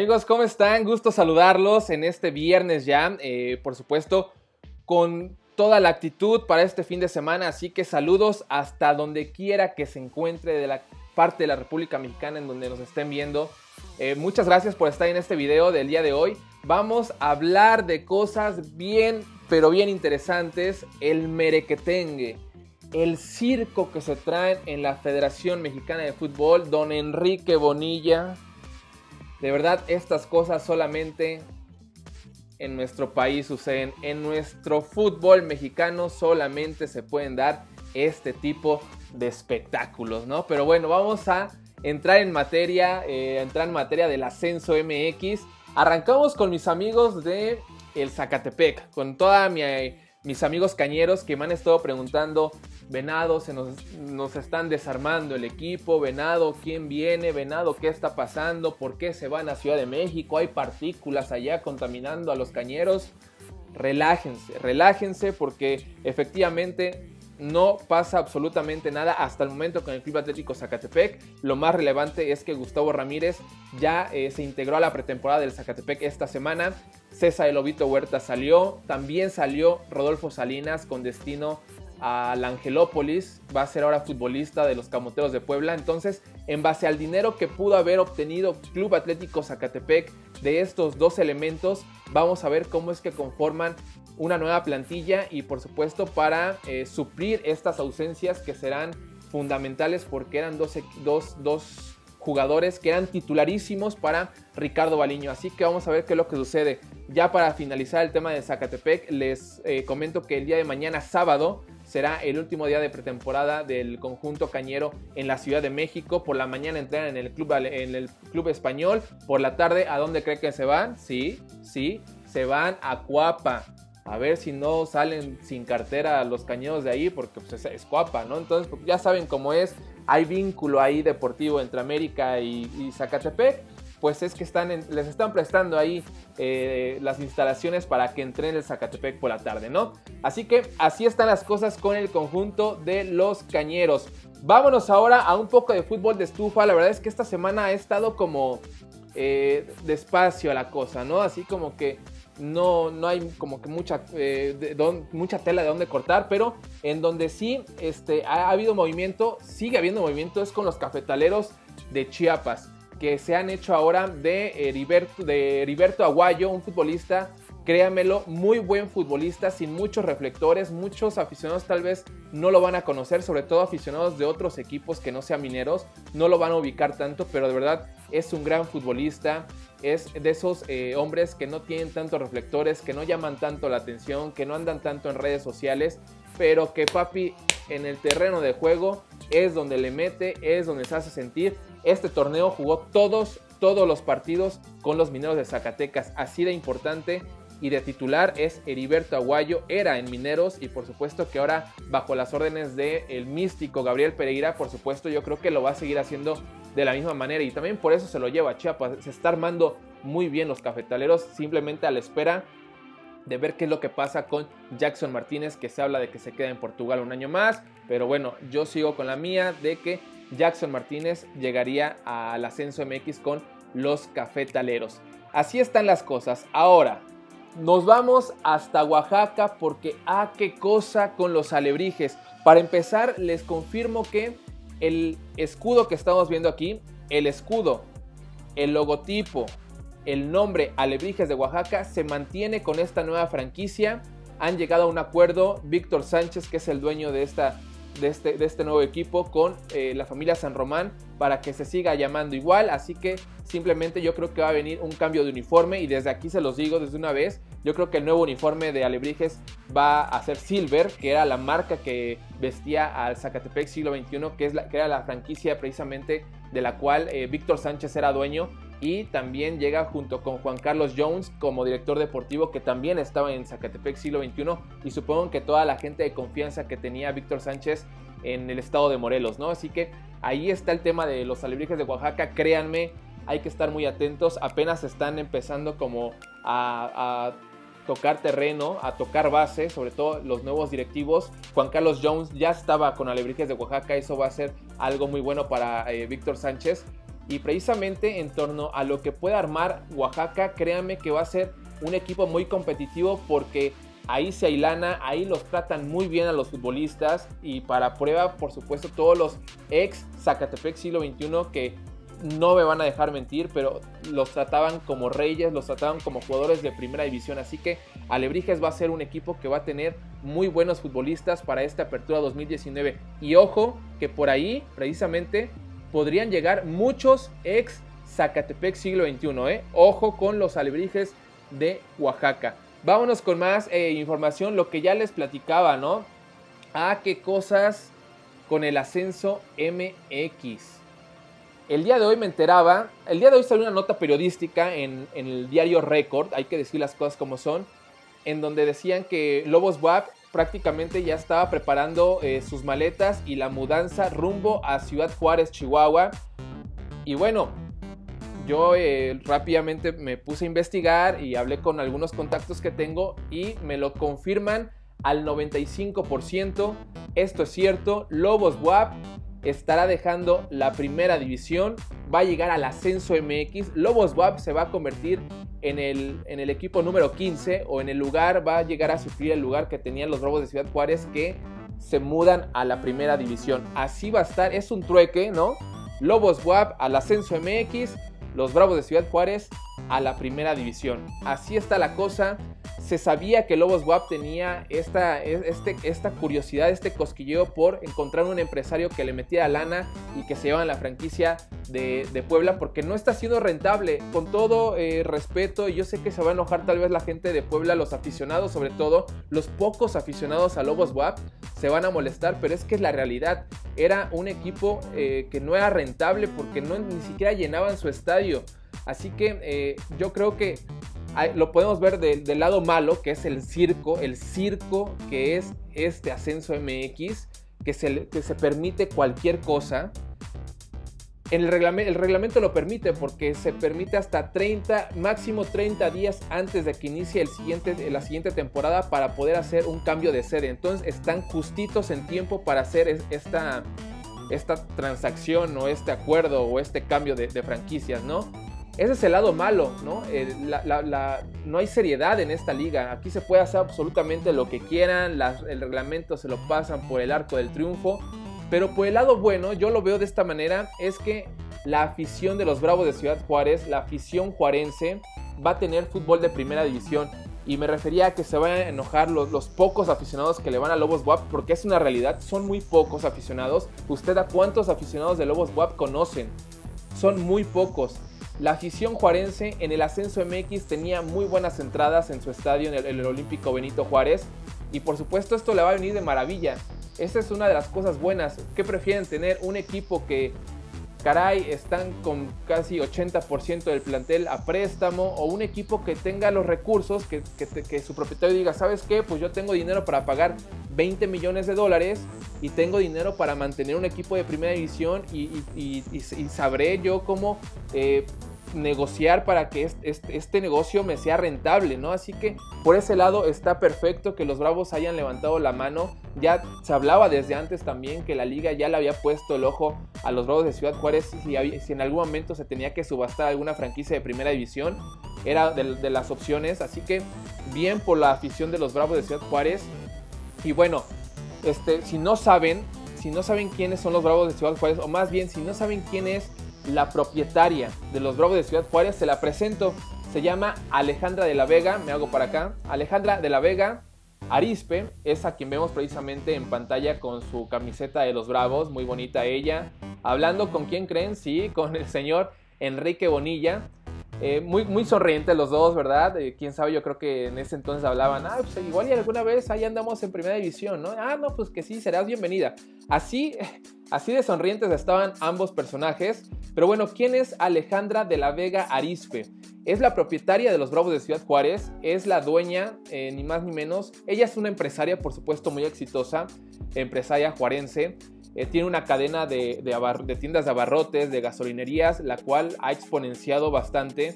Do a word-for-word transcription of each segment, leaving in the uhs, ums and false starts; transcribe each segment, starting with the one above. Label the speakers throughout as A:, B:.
A: Amigos, ¿cómo están? Gusto saludarlos en este viernes ya, eh, por supuesto, con toda la actitud para este fin de semana, así que saludos hasta donde quiera que se encuentre de la parte de la República Mexicana en donde nos estén viendo. Eh, muchas gracias por estar en este video del día de hoy. Vamos a hablar de cosas bien, pero bien interesantes. El merequetengue, el circo que se traen en la Federación Mexicana de Fútbol, don Enrique Bonilla. De verdad, estas cosas solamente en nuestro país suceden. En nuestro fútbol mexicano solamente se pueden dar este tipo de espectáculos, ¿no? Pero bueno, vamos a entrar en materia, eh, entrar en materia del ascenso M X. Arrancamos con mis amigos de el Zacatepec, con toda mi, mis amigos cañeros que me han estado preguntando: Venado, se nos, nos están desarmando el equipo, Venado, ¿quién viene? Venado, ¿qué está pasando? ¿Por qué se van a Ciudad de México? ¿Hay partículas allá contaminando a los cañeros? Relájense, relájense porque efectivamente no pasa absolutamente nada hasta el momento con el Club Atlético Zacatepec. Lo más relevante es que Gustavo Ramírez ya eh, se integró a la pretemporada del Zacatepec esta semana. César El Lobito Huerta salió, también salió Rodolfo Salinas con destino a la Angelópolis, va a ser ahora futbolista de los Camoteros de Puebla. Entonces, en base al dinero que pudo haber obtenido Club Atlético Zacatepec de estos dos elementos, vamos a ver cómo es que conforman una nueva plantilla y por supuesto para eh, suplir estas ausencias que serán fundamentales porque eran dos, dos, dos jugadores que eran titularísimos para Ricardo Baliño. Así que vamos a ver qué es lo que sucede. Ya para finalizar el tema de Zacatepec, les eh, comento que el día de mañana, sábado, será el último día de pretemporada del conjunto cañero en la Ciudad de México. Por la mañana entrenan en el club, en el club español. Por la tarde, ¿a dónde creen que se van? Sí, sí, se van a Cuapa. A ver si no salen sin cartera los cañeros de ahí, porque pues, es, es Cuapa, ¿no? Entonces, pues, ya saben cómo es. Hay vínculo ahí deportivo entre América y, y Zacatepec. Pues es que están en, les están prestando ahí eh, las instalaciones para que entrenen el Zacatepec por la tarde, ¿no? Así que así están las cosas con el conjunto de los cañeros. Vámonos ahora a un poco de fútbol de estufa. La verdad es que esta semana ha estado como eh, despacio a la cosa, ¿no? Así como que no, no hay como que mucha, eh, de, don, mucha tela de dónde cortar, pero en donde sí este, ha, ha habido movimiento, sigue habiendo movimiento, es con los cafetaleros de Chiapas, que se han hecho ahora de Heriberto, de Heriberto Aguayo, un futbolista, créanmelo, muy buen futbolista, sin muchos reflectores. Muchos aficionados tal vez no lo van a conocer, sobre todo aficionados de otros equipos que no sean Mineros, no lo van a ubicar tanto, pero de verdad es un gran futbolista. Es de esos eh, hombres que no tienen tantos reflectores, que no llaman tanto la atención, que no andan tanto en redes sociales, pero que papi en el terreno de juego es donde le mete, es donde se hace sentir. Este torneo jugó todos, todos los partidos con los Mineros de Zacatecas, así de importante, y de titular es Heriberto Aguayo, era en Mineros y por supuesto que ahora bajo las órdenes del místico Gabriel Pereira, por supuesto yo creo que lo va a seguir haciendo de la misma manera y también por eso se lo lleva a Chiapas. Se está armando muy bien los cafetaleros, simplemente a la espera de ver qué es lo que pasa con Jackson Martínez, que se habla de que se queda en Portugal un año más, pero bueno, yo sigo con la mía de que Jackson Martínez llegaría al ascenso M X con los cafetaleros. Así están las cosas. Ahora nos vamos hasta Oaxaca porque ah, qué cosa con los alebrijes. Para empezar, les confirmo que el escudo que estamos viendo aquí, el escudo, el logotipo, el nombre Alebrijes de Oaxaca se mantiene con esta nueva franquicia. Han llegado a un acuerdo Víctor Sánchez, que es el dueño de, esta, de, este, de este nuevo equipo, con eh, la familia San Román para que se siga llamando igual. Así que simplemente yo creo que va a venir un cambio de uniforme y desde aquí se los digo desde una vez. Yo creo que el nuevo uniforme de Alebrijes va a ser Silver, que era la marca que vestía al Zacatepec siglo veintiuno, que, es la, que era la franquicia precisamente de la cual eh, Víctor Sánchez era dueño. Y también llega junto con Juan Carlos Jones como director deportivo, que también estaba en Zacatepec siglo veintiuno. Y supongo que toda la gente de confianza que tenía Víctor Sánchez en el estado de Morelos, ¿no? Así que ahí está el tema de los Alebrijes de Oaxaca. Créanme, hay que estar muy atentos. Apenas están empezando como a, a tocar terreno, a tocar base, sobre todo los nuevos directivos. Juan Carlos Jones ya estaba con Alebrijes de Oaxaca. Eso va a ser algo muy bueno para eh, Víctor Sánchez. y precisamente en torno a lo que pueda armar Oaxaca, créanme que va a ser un equipo muy competitivo porque ahí se hay lana, ahí los tratan muy bien a los futbolistas y para prueba, por supuesto, todos los ex Zacatepec siglo veintiuno que no me van a dejar mentir, pero los trataban como reyes, los trataban como jugadores de primera división, así que Alebrijes va a ser un equipo que va a tener muy buenos futbolistas para esta apertura dos mil diecinueve y ojo que por ahí precisamente podrían llegar muchos ex Zacatepec siglo veintiuno, ¿eh? Ojo con los Alebrijes de Oaxaca. Vámonos con más eh, información, lo que ya les platicaba, ¿no? Ah, qué cosas con el ascenso M X. El día de hoy me enteraba, el día de hoy salió una nota periodística en, en el diario Record, hay que decir las cosas como son, en donde decían que Lobos B U A P prácticamente ya estaba preparando eh, sus maletas y la mudanza rumbo a Ciudad Juárez, Chihuahua. Y bueno, yo eh, rápidamente me puse a investigar y hablé con algunos contactos que tengo y me lo confirman al noventa y cinco por ciento. Esto es cierto, Lobos B U A P estará dejando la primera división, va a llegar al ascenso M X, Lobos B U A P se va a convertir en el, en el equipo número quince o en el lugar, va a llegar a sufrir el lugar que tenían los Bravos de Ciudad Juárez que se mudan a la primera división. Así va a estar, es un trueque, ¿no? Lobos B U A P al ascenso M X, los Bravos de Ciudad Juárez a la primera división. Así está la cosa. Se sabía que Lobos B U A P tenía esta, este, esta curiosidad, este cosquilleo por encontrar un empresario que le metiera lana y que se llevan la franquicia de, de Puebla porque no está siendo rentable. Con todo eh, respeto, y yo sé que se va a enojar tal vez la gente de Puebla, los aficionados, sobre todo los pocos aficionados a Lobos B U A P se van a molestar, pero es que es la realidad. Era un equipo eh, que no era rentable porque no, ni siquiera llenaban su estadio. Así que eh, yo creo que lo podemos ver de, del lado malo, que es el circo, el circo que es este ascenso M X, que se, que se permite cualquier cosa. El reglamento, el reglamento lo permite porque se permite hasta treinta, máximo treinta días antes de que inicie el siguiente, la siguiente temporada para poder hacer un cambio de sede. Entonces están justitos en tiempo para hacer esta, esta transacción o este acuerdo o este cambio de, de franquicias, ¿no? Ese es el lado malo, ¿no? Eh, la, la, la, no hay seriedad en esta liga. Aquí se puede hacer absolutamente lo que quieran. La, el reglamento se lo pasan por el arco del triunfo. Pero por el lado bueno, yo lo veo de esta manera, es que la afición de los Bravos de Ciudad Juárez, la afición juarense, va a tener fútbol de primera división. Y me refería a que se van a enojar los, los pocos aficionados que le van a Lobos B U A P, porque es una realidad, son muy pocos aficionados. ¿Usted a cuántos aficionados de Lobos B U A P conocen? Son muy pocos. La afición juarense en el ascenso M X tenía muy buenas entradas en su estadio, en el, en el Olímpico Benito Juárez. Y por supuesto esto le va a venir de maravilla. Esta es una de las cosas buenas. ¿Qué prefieren tener? Un equipo que, caray, están con casi ochenta por ciento del plantel a préstamo, o un equipo que tenga los recursos, que, que, que su propietario diga, ¿sabes qué? Pues yo tengo dinero para pagar veinte millones de dólares y tengo dinero para mantener un equipo de primera división y, y, y, y, y sabré yo cómo eh, negociar para que este, este, este negocio me sea rentable, ¿no? Así que por ese lado está perfecto que los Bravos hayan levantado la mano. Ya se hablaba desde antes también que la liga ya le había puesto el ojo a los Bravos de Ciudad Juárez si, había, si en algún momento se tenía que subastar alguna franquicia de primera división, era de, de las opciones. Así que bien por la afición de los Bravos de Ciudad Juárez. Y bueno, este, si no saben, si no saben quiénes son los Bravos de Ciudad Juárez, o más bien si no saben quién es la propietaria de los Bravos de Ciudad Juárez, se la presento. Se llama Alejandra de la Vega, me hago para acá. Alejandra de la Vega Arizpe es a quien vemos precisamente en pantalla con su camiseta de los Bravos, muy bonita ella. Hablando con quién creen, sí, con el señor Enrique Bonilla. Eh, muy, muy sonrientes los dos, ¿verdad? Eh, quién sabe, yo creo que en ese entonces hablaban, ah, pues igual y alguna vez ahí andamos en primera división, ¿no? Ah, no, pues que sí, serás bienvenida. Así, así de sonrientes estaban ambos personajes. Pero bueno, ¿quién es Alejandra de la Vega Arizpe? Es la propietaria de los Bravos de Ciudad Juárez, es la dueña, eh, ni más ni menos. Ella es una empresaria, por supuesto, muy exitosa, empresaria juarense. Eh, tiene una cadena de, de, abar, de tiendas de abarrotes, de gasolinerías, la cual ha exponenciado bastante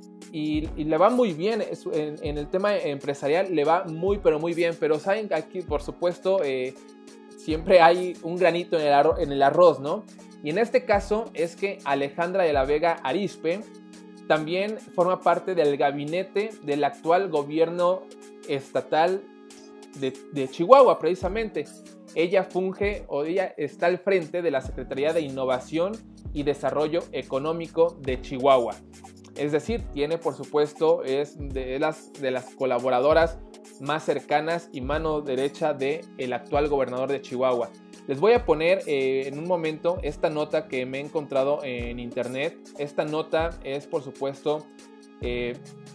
A: y, y le va muy bien en, en el tema empresarial, le va muy pero muy bien. Pero saben que aquí, por supuesto, eh, siempre hay un granito en el, arroz, en el arroz, ¿no? Y en este caso es que Alejandra de la Vega Arizpe también forma parte del gabinete del actual gobierno estatal de, de Chihuahua, precisamente. Ella funge o ella está al frente de la Secretaría de Innovación y Desarrollo Económico de Chihuahua. Es decir, tiene, por supuesto, es de las, de las colaboradoras más cercanas y mano derecha del actual gobernador de Chihuahua. Les voy a poner eh, en un momento esta nota que me he encontrado en internet. Esta nota es, por supuesto, eh,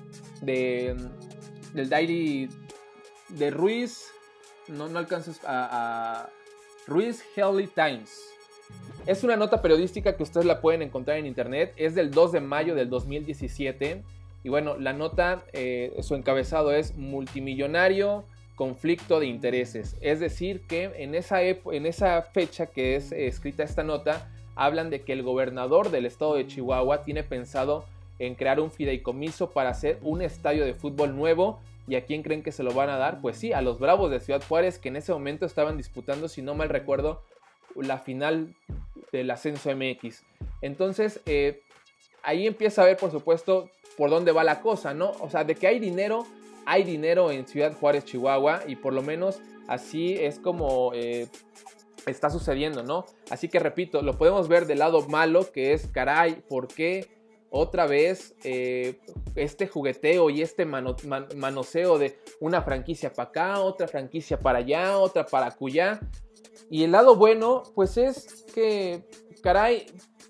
A: de, del diario de Ruiz, no, no alcanzas a, a Ruiz Helly Times. Es una nota periodística que ustedes la pueden encontrar en internet. Es del dos de mayo del dos mil diecisiete. Y bueno, la nota, eh, su encabezado es multimillonario conflicto de intereses. Es decir, que en esa, en esa fecha que es eh, escrita esta nota, hablan de que el gobernador del estado de Chihuahua tiene pensado en crear un fideicomiso para hacer un estadio de fútbol nuevo. ¿Y a quién creen que se lo van a dar? Pues sí, a los Bravos de Ciudad Juárez, que en ese momento estaban disputando, si no mal recuerdo, la final del ascenso M X. Entonces, eh, ahí empieza a ver, por supuesto, por dónde va la cosa, ¿no? O sea, de que hay dinero, hay dinero en Ciudad Juárez, Chihuahua, y por lo menos así es como eh, está sucediendo, ¿no? Así que repito, lo podemos ver del lado malo, que es, caray, ¿por qué otra vez eh, este jugueteo y este mano, man, manoseo de una franquicia para acá, otra franquicia para allá, otra para acullá? Y el lado bueno, pues es que, caray,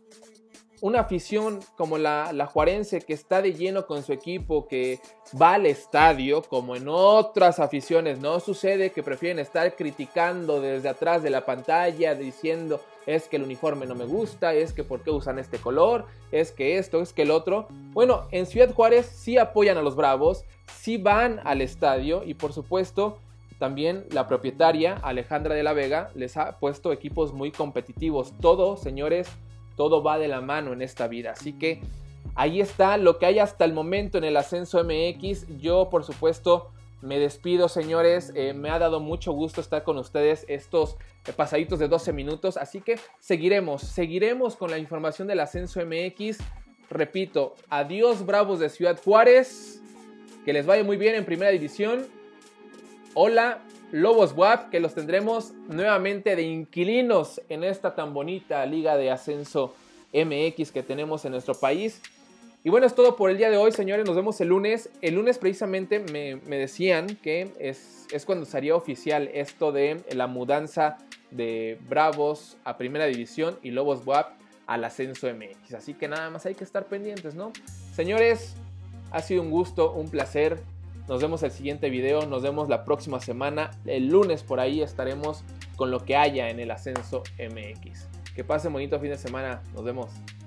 A: una afición como la, la juarense, que está de lleno con su equipo, que va al estadio, como en otras aficiones no sucede, que prefieren estar criticando desde atrás de la pantalla, diciendo es que el uniforme no me gusta, es que por qué usan este color, es que esto, es que el otro. Bueno, en Ciudad Juárez sí apoyan a los Bravos, sí van al estadio, y por supuesto también la propietaria Alejandra de la Vega les ha puesto equipos muy competitivos. Todo, señores, todo va de la mano en esta vida. Así que ahí está lo que hay hasta el momento en el ascenso M X. Yo, por supuesto, me despido, señores. Eh, me ha dado mucho gusto estar con ustedes estos eh, pasaditos de doce minutos. Así que seguiremos, seguiremos con la información del ascenso M X. Repito, adiós Bravos de Ciudad Juárez. Que les vaya muy bien en primera división. Hola Lobos W A P, que los tendremos nuevamente de inquilinos en esta tan bonita liga de ascenso M X que tenemos en nuestro país. Y bueno, es todo por el día de hoy, señores. Nos vemos el lunes. El lunes precisamente me, me decían que es, es cuando sería oficial esto de la mudanza de Bravos a primera división y Lobos W A P al ascenso M X. Así que nada más hay que estar pendientes, ¿no? Señores, ha sido un gusto, un placer. Nos vemos el siguiente video, nos vemos la próxima semana. El lunes por ahí estaremos con lo que haya en el ascenso M X. Que pasen bonito fin de semana, nos vemos.